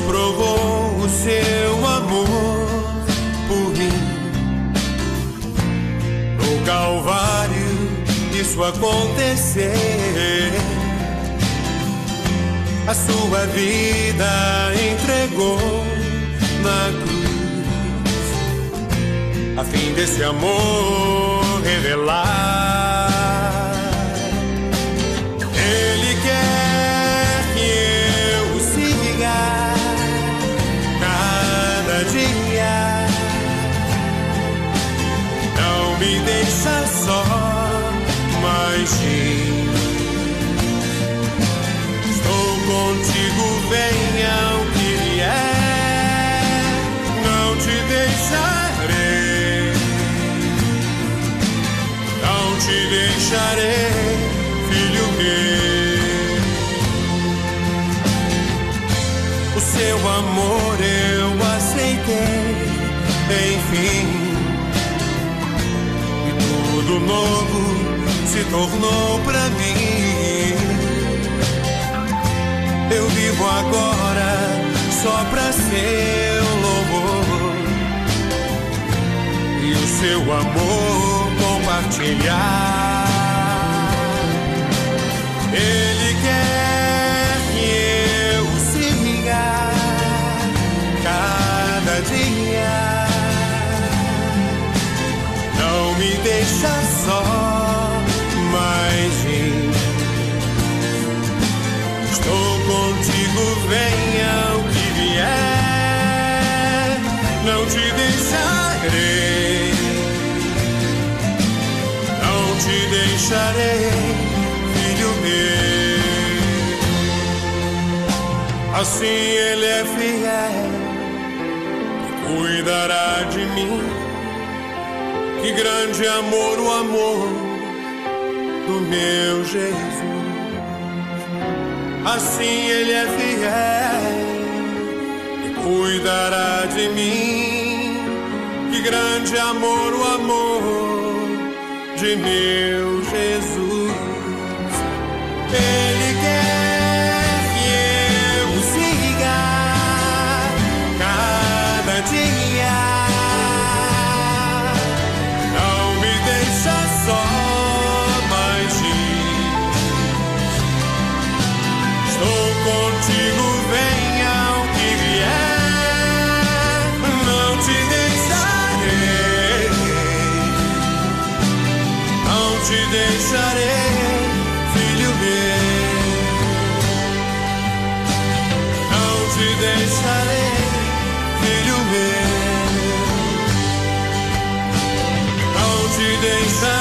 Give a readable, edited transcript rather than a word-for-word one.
provou o seu amor por mim. No Calvário isso aconteceu. A sua vida entregou na cruz, a fim desse amor revelar. Ele quer que eu o siga cada dia, não me deixa só, mas sim, estou contigo, venha o que vier, não te deixarei, não te deixarei, filho meu. O seu amor eu aceitei, enfim, e tudo novo se tornou pra mim. Eu vivo agora só pra seu louvor e o seu amor compartilhar. Ele quer que eu o siga cada dia, não me deixa só, mas estou contigo, venha o que vier, não te deixarei, não te deixarei, filho meu. Assim ele é fiel e cuidará de mim. Que grande amor, o amor do meu Jesus. Assim ele é fiel e cuidará de mim. Que grande amor, o amor de meu Jesus. Ele quer que eu o siga cada dia, não me deixa só, mas contigo, venha o que vier, não te deixarei, não te deixarei, filho meu, não te deixarei, filho meu, não te deixarei.